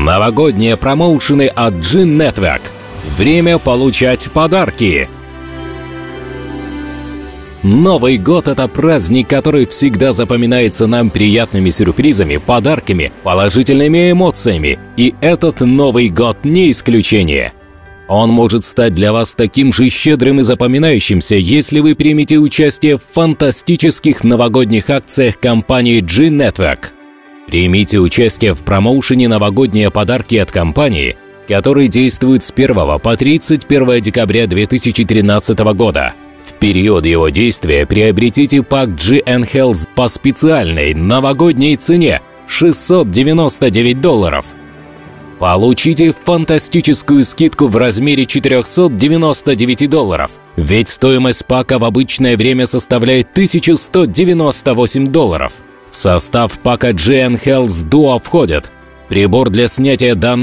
Новогодние промоушены от Gin Network. Время получать подарки. Новый год – это праздник, который всегда запоминается нам приятными сюрпризами, подарками, положительными эмоциями. И этот Новый год не исключение. Он может стать для вас таким же щедрым и запоминающимся, если вы примете участие в фантастических новогодних акциях компании Gin Network. Примите участие в промоушене «Новогодние подарки» от компании, который действует с 1 по 31 декабря 2013 года. В период его действия приобретите пак GN Health по специальной новогодней цене – $699. Получите фантастическую скидку в размере $499, ведь стоимость пака в обычное время составляет $1198. В состав пака GN Health Duo входят прибор для снятия данных